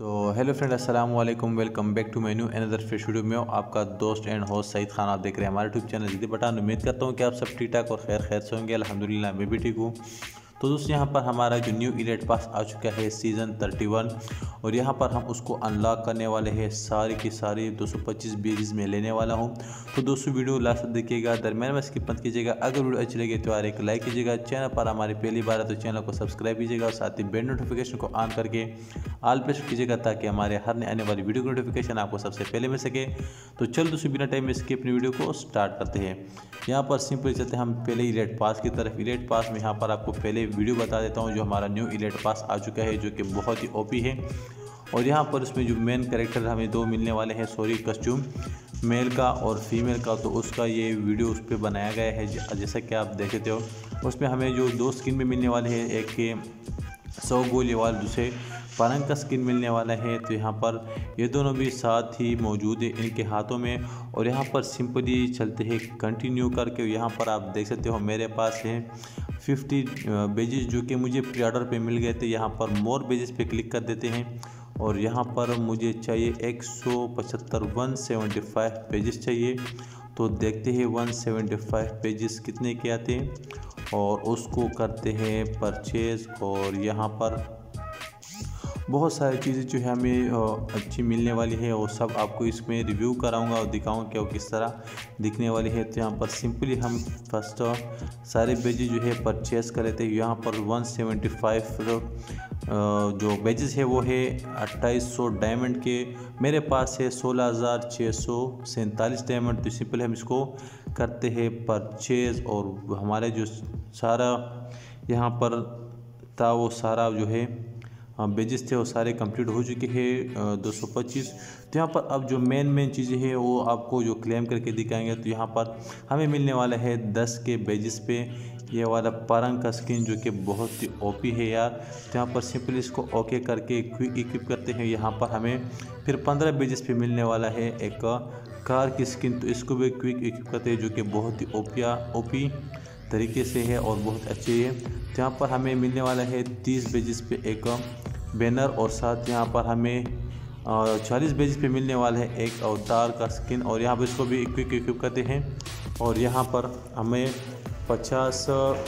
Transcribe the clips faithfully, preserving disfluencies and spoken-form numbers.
तो hello friend, अस्सलाम वालेकुम। Welcome back to my new another fresh video में आपका दोस्त एंड होस्ट सईद खान। आप देख रहे हैं हमारे यूट्यूब चैनल जिद पठान। उम्मीद करता हूं कि आप सब ठीक ठाक और खैर खैर से होंगे। अल्हम्दुलिल्लाह मैं भी ठीक हूं। तो दोस्तों, यहाँ पर हमारा जो न्यू इलेट पास आ चुका है सीज़न थर्टी वन, और यहाँ पर हम उसको अनलॉक करने वाले हैं। सारी की सारी दो सौ पच्चीस बेजेस में लेने वाला हूँ। तो दोस्तों, वीडियो लास्ट तक देखिएगा, दरम्यान में स्किप मत कीजिएगा। अगर वीडियो अच्छी लगे तो यार एक लाइक कीजिएगा। चैनल पर हमारी पहली बार है तो चैनल को सब्सक्राइब कीजिएगा और साथ ही बेल नोटिफिकेशन को ऑन करके ऑल पे कीजिएगा, ताकि हमारे हर नए आने वाली वीडियो की नोटिफिकेशन आपको सबसे पहले मिल सके। तो चल दोस्तों, बिना टाइम में इसकी अपनी वीडियो को स्टार्ट करते हैं। यहाँ पर सिंपल चलते हैं हम पहले इलेट पास की तरफ। इलेट पास में यहाँ पर आपको पहले वीडियो बता देता हूँ जो हमारा न्यू इलेट पास आ चुका है, जो कि बहुत ही ओपी है। और यहाँ पर उसमें जो मेन कैरेक्टर हमें दो मिलने वाले हैं, सॉरी कस्ट्यूम मेल का और फीमेल का, तो उसका ये वीडियो उस पर बनाया गया है। जैसा कि आप देखते हो, उसमें हमें जो दो स्किन में मिलने वाले हैं, एक के सौ गोली वाले, दूसरे परंग का स्किन मिलने वाला है। तो यहाँ पर ये दोनों भी साथ ही मौजूद है इनके हाथों में। और यहाँ पर सिंपली चलते हैं कंटिन्यू करके। यहाँ पर आप देख सकते हो मेरे पास है फिफ्टी बेजेस जो कि मुझे प्री ऑर्डर पे मिल गए थे। यहाँ पर मोर बेजेस पे क्लिक कर देते हैं और यहाँ पर मुझे चाहिए एक सौ पचहत्तर वन सेवेंटी फाइव पेजेस चाहिए। तो देखते हैं वन सेवेंटी फाइव पेजेस कितने के आते हैं और उसको करते हैं परचेज़। और यहाँ पर बहुत सारी चीज़ें जो है हमें अच्छी मिलने वाली है, और सब आपको इसमें रिव्यू कराऊंगा और दिखाऊंगा कि वो किस तरह दिखने वाली है। तो यहाँ पर सिंपली हम फर्स्ट सारे बेजेस जो है परचेस कर लेते हैं। यहाँ पर वन सेवेंटी फाइव जो बेजेस है वो है अट्ठाईस सौ डायमंड के। मेरे पास है सोलह हज़ार छः सौ सैंतालीस डायमंड। तो सिंपली हम इसको करते हैं परचेज़, और हमारे जो सारा यहाँ पर था वो सारा जो है बेजेस थे वो सारे कंप्लीट हो चुके हैं दो सौ पच्चीस। तो यहाँ पर अब जो मेन मेन चीज़ें हैं वो आपको जो क्लेम करके दिखाएंगे। तो यहाँ पर हमें मिलने वाला है दस के बेजेस पे ये वाला परंग का स्किन, जो कि बहुत ही ओपी है यार। तो यहाँ पर सिंपली इसको ओके करके क्विक इक्विप करते हैं। यहाँ पर हमें फिर पंद्रह बेजेस पे मिलने वाला है एक कार की स्किन। तो इसको भी क्विक इक्विप करते हैं, जो कि बहुत ही ओपिया ओपी तरीके से है और बहुत अच्छी है। तो यहाँ पर हमें मिलने वाला है तीस बेजेस पे एक बैनर, और साथ यहाँ पर हमें चालीस बेजेस पे मिलने वाला है एक अवतार का स्किन। और यहाँ पर इसको भी क्विक इक्विप करते हैं। और यहाँ पर हमें पचास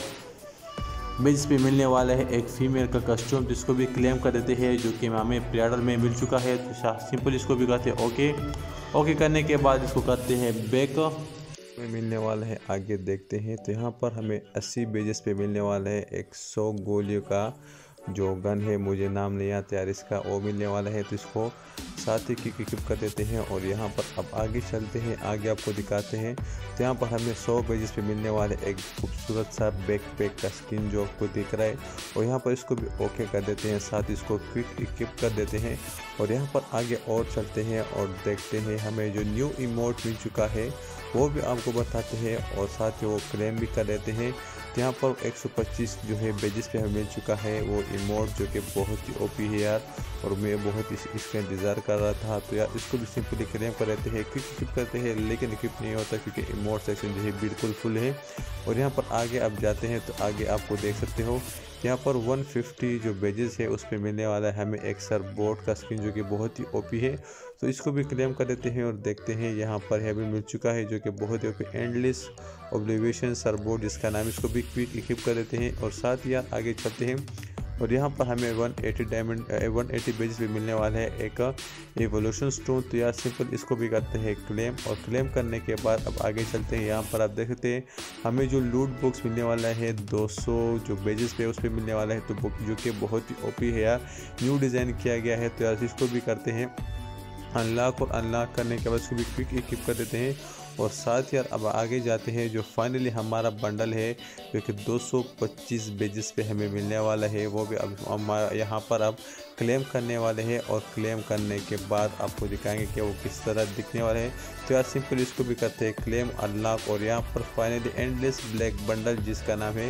बेजेस पे मिलने वाला है एक फीमेल का कस्ट्यूम, जिसको भी क्लेम कर देते हैं, जो कि हमें प्री ऑर्डर में मिल चुका है। तो सिंपल इसको भी करते हैं ओके। ओके करने के बाद इसको करते हैं बैक में मिलने वाला है। आगे देखते हैं। तो यहाँ पर हमें अस्सी बेजेस पे मिलने वाला है एक सौ गोलियों का जो गन है, मुझे नाम नहीं आता यार इसका, वो मिलने वाला है। तो इसको साथ ही क्विक इक्विप कर देते हैं। और यहाँ पर अब आगे चलते हैं, आगे आपको दिखाते हैं। तो यहाँ पर हमें सौ पेजेस पे मिलने वाले एक खूबसूरत सा बैक पैक का स्किन जो आपको दिख रहा है, और यहाँ पर इसको भी ओके कर देते हैं, साथ इसको क्विक इक्विप कर देते हैं। और यहाँ पर आगे और चलते हैं और देखते हैं हमें जो न्यू इमोट मिल चुका है वो भी आपको बताते हैं, और साथ ही वो क्लेम भी कर देते हैं। तो यहाँ पर एक सौ पच्चीस जो है बेजेस पे हमें मिल चुका है वो इमोट, जो कि बहुत ही ओपी है यार, और मैं बहुत इस, इसका इंतज़ार कर रहा था। तो यार इसको भी सिंपली क्लेम कर देते हैं, क्विक इक्विप करते हैं, लेकिन इक्विप नहीं होता क्योंकि इमोट सेक्शन जो है बिल्कुल फुल है। और यहाँ पर आगे आप जाते हैं तो आगे आपको देख सकते हो यहाँ पर एक सौ पचास जो बेजेस है उस पर मिलने वाला है हमें एक सर बोट का स्किन, जो कि बहुत ही ओपी है। तो इसको भी क्लेम कर देते हैं और देखते हैं यहाँ पर है भी मिल चुका है, जो कि बहुत ही OP endless obliviation sir boat जिसका नाम, इसको भी क्विक इक्विप कर देते हैं। और साथ ही यार आगे चलते हैं, और यहाँ पर हमें एक सौ अस्सी डायमंड एक सौ अस्सी बेजेस भी मिलने वाला है एक एवोल्यूशन स्टोन। तो यार सिंपल इसको भी करते हैं क्लेम, और क्लेम करने के बाद अब आगे चलते हैं। यहाँ पर आप देख सकते हैं हमें जो लूट बॉक्स मिलने वाला है दो सौ जो बेजेस पे उस पर मिलने वाला है, तो बुक जो कि बहुत ही ओपी है यार, न्यू डिज़ाइन किया गया है। तो यार इसको भी करते हैं अनलॉक, और अनलॉक करने के बाद इसको भी क्विक इक्विप कर देते हैं। और साथ ही यार अब आगे जाते हैं, जो फाइनली हमारा बंडल है जो कि दो सौ पच्चीस बेजेस पे हमें मिलने वाला है, वो भी अब हमारा यहाँ पर अब क्लेम करने वाले हैं। और क्लेम करने के बाद आपको दिखाएंगे कि वो किस तरह दिखने वाले हैं। तो यार सिंपल इसको भी करते हैं क्लेम, अनलॉक, और यहाँ पर फाइनली एंडलेस ब्लैक बंडल जिसका नाम है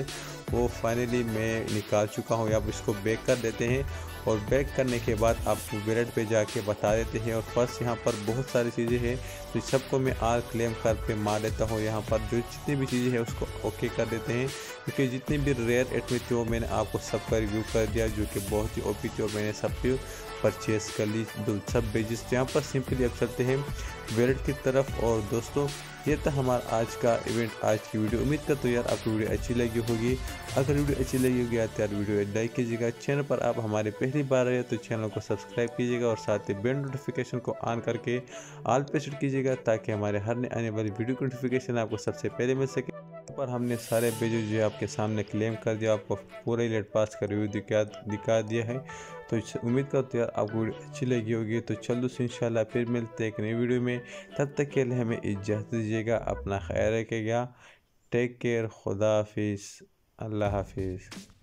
वो फाइनली मैं निकाल चुका हूँ। अब इसको बेक कर देते हैं और बेक करने के बाद आप वैलेट पे जाके बता देते हैं। और फर्स्ट यहाँ पर बहुत सारी चीज़ें हैं तो सबको मैं आर क्लेम कर पे मार देता हूँ। यहाँ पर जो जितनी भी चीज़ें हैं उसको ओके कर देते हैं, क्योंकि जितनी भी रेयर आइटम थी वो मैंने आपको सबका रिव्यू कर दिया, जो कि बहुत ही ओपी थी और मैंने सब पे परचेस कर ली दो सब बेजिस। यहाँ पर सिंपली अब चलते हैं वैलेट की तरफ। और दोस्तों ये था हमारा आज का इवेंट, आज की वीडियो। उम्मीद करता हूँ यार आपको वीडियो अच्छी लगी होगी। अगर वीडियो अच्छी लगी होगी तो यार वीडियो लाइक कीजिएगा। चैनल पर आप हमारे पहली बार आए तो चैनल को सब्सक्राइब कीजिएगा और साथ ही बेल नोटिफिकेशन को ऑन करके ऑल पे सेट कीजिएगा, ताकि हमारे हर नए आने वाली वीडियो की नोटिफिकेशन आपको सबसे पहले मिल सके। पर हमने सारे पेजेस जो है आपके सामने क्लेम कर दिया, आपको पूरा लेट पास का रिव्यू दिखा दिखा दिया है। तो उम्मीद करते हैं यार आपको वीडियो अच्छी लगी होगी। तो चलो दोस्तों इंशाल्लाह फिर मिलते हैं एक नई वीडियो में। तब तक के लिए हमें इजाज़त दीजिएगा, अपना ख्याल रखिएगा। टेक केयर, खुदा हाफिज़, अल्लाह हाफिज़।